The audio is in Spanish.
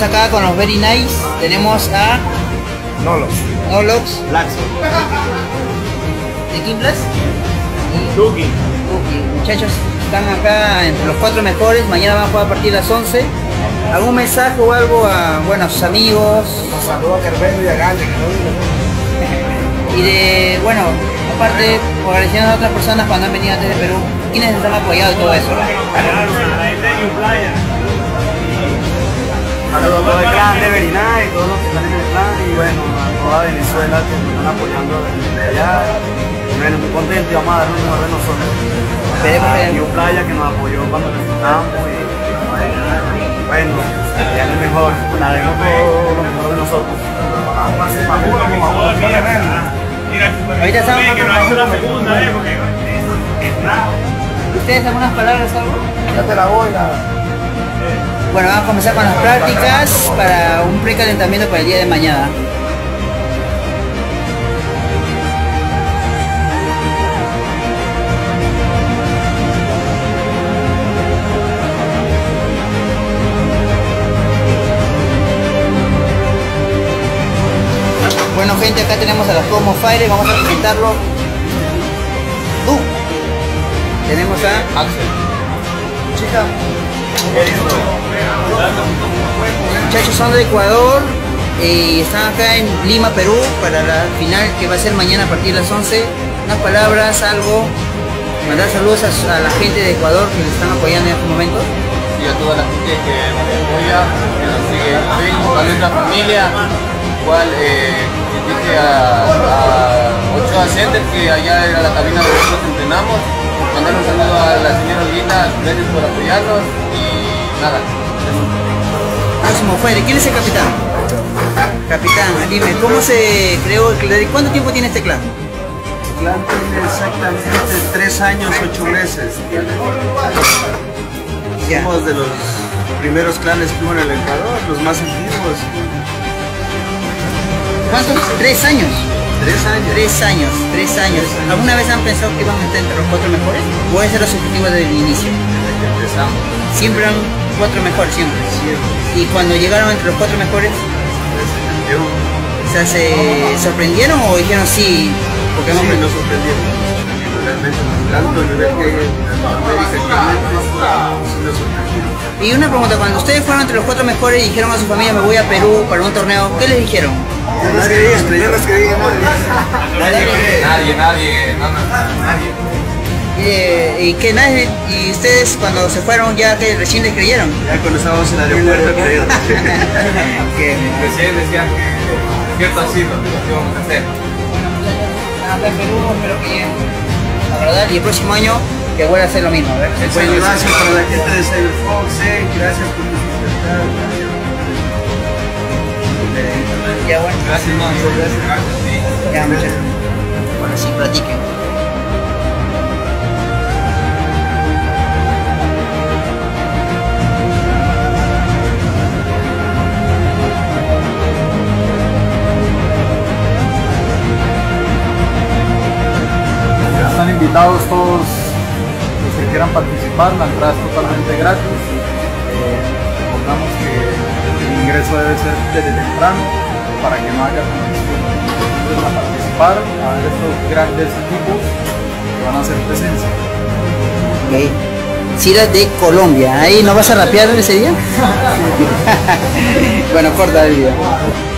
acá con los Very Nice. Tenemos a Nolox, Laxo, de Kimplas y Duki. Muchachos, están acá entre los 4 mejores. Mañana van a jugar a partir de las 11. ¿Algún mensaje o algo a, bueno, a sus amigos? Saludos a Carvelo y a Gale, que no vino. Y de, bueno, aparte, agradeciendo a otras personas cuando han venido antes de Perú, ¿quiénes les han apoyado y todo eso? Saludos a todo el clan de Berinay, todos los que están en el clan y bueno, a toda Venezuela que nos están apoyando desde allá. Bueno, muy contento y vamos a dar lo mejor de nosotros. A New Playa que nos apoyó cuando necesitamos y bueno, ya es mejor, daremos todo lo mejor de nosotros. Ahorita estamos ¿Ustedes algunas palabras algo? Ya te la voy, Bueno, vamos a comenzar con las prácticas para un precalentamiento para el día de mañana. Bueno gente, acá tenemos a los Cosmo Fire, vamos a presentarlo. Tenemos a Axel. Chica. Muchachos, son de Ecuador y están acá en Lima, Perú para la final que va a ser mañana a partir de las 11. Unas palabras, algo, mandar saludos a la gente de Ecuador que les están apoyando en estos momentos. Y a toda la gente que nos apoya, que nos sigue en Facebook, a nuestra familia, igual dije a Ochoa Center, que allá era la cabina donde nosotros entrenamos. Mandar un saludo a la señora Olguita, gracias por apoyarnos y nada. Próximo fue, ¿quién es el capitán? Capitán, dime, ¿cómo se creó el clan? ¿Cuánto tiempo tiene este clan? El clan tiene exactamente 3 años, 8 meses. Ya. Somos de los primeros clanes que hubo en el Ecuador, los más antiguos. ¿Cuántos? 3 años. 3 años. 3 años. ¿Alguna vez han pensado que iban a estar entre los 4 mejores? ¿O ese era su objetivo desde el inicio? Desde que empezamos. Siempre eran 4 mejores, siempre. Y cuando llegaron entre los 4 mejores, o sea, ¿se sorprendieron o dijeron sí? Porque Sí, nos sorprendieron. Realmente, tanto el nivel que hay en América sí nos sorprendieron. Y una pregunta, cuando ustedes fueron entre los 4 mejores y dijeron a su familia me voy a Perú para un torneo, ¿qué les dijeron? No nos creían. Nadie. ¿Y qué nadie? ¿Y ustedes cuando se fueron ya que recién les creyeron? Ya cuando estábamos en el aeropuerto creyeron. Que Recién decían que cierto ha sido lo que íbamos a hacer. acá en Perú, espero que lleguen a agradar y el próximo año que vuelva a hacer lo mismo. A ver. Bueno, gracias para la gente de Cyberfox, gracias por tu libertad. Ya bueno, Gracias, no, gracias. ya muchas. Bueno, sí, platiquen. Están invitados todos los que quieran participar, la entrada es totalmente gratis. Recordamos que el ingreso debe ser desde temprano para que no haya condiciones a participar, a ver estos grandes equipos que van a hacer presencia. Okay. Cira de Colombia, ¿ahí no vas a rapear ese día? Bueno, corta el video.